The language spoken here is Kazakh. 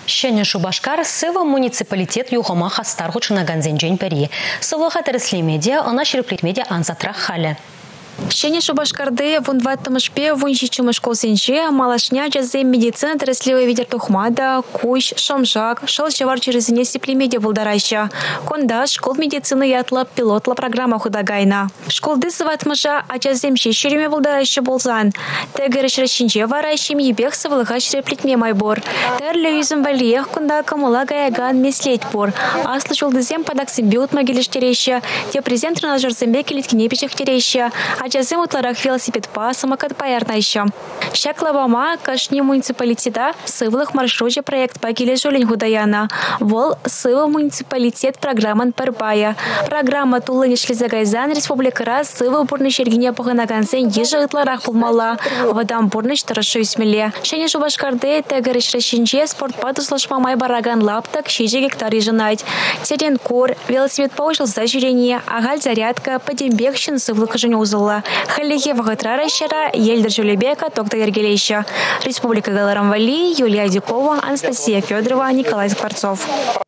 Шене Шубашкар сыва муниципалитет югома хастар хучына ганзенжен пери. Сывлыха тересли медиа, она шереплет медиа анзатрах халя. Шене Шубашкарды вунваттамышпе вунщичымыш колсенче малашня жазы медицина тереслевый ветер тухмада, кущ, шомжак, шел чавар через несипли медиа булдараща. Конда школ медицины ятла пилотла программа худагайна. Школды сыватмыша, а жаземщи шереме булдараща болзан. Тегереш ращинче варащим ебех сывлыха шереплетме майбор. Терле юзым валиех кунда камула гаяган меслеть пор. Аслы шолдызем падак симбиот могилиштереща, те презент тренажер зембе келиткинепичех тереща. Жазым утларах велосипед па самокат паярна еще. Шаклавама кашни муниципалитета сывлых маршруте проект по кележулень худаяна. Вол сыва муниципалитет программан парбая. Программа тулы нешли загайзан республика раз сыва бурны шергине паханагансен ежа утларах пулмала. Вадам бурныч тарашуй смеле. Шене Шубашкарды тегереш ращинче спортпад услышма май бараган лаптак 6 гектар еженать. Терен кор, велосипед повышил зажирение, агаль зарядка, подембекщин сывлых женюзала. Халихе вагатра щера Ельдер Жулебека, Токта Ергелеща. Республика Галарамвали, Юлия Дюкова, Анастасия Федорова, Николай Скворцов.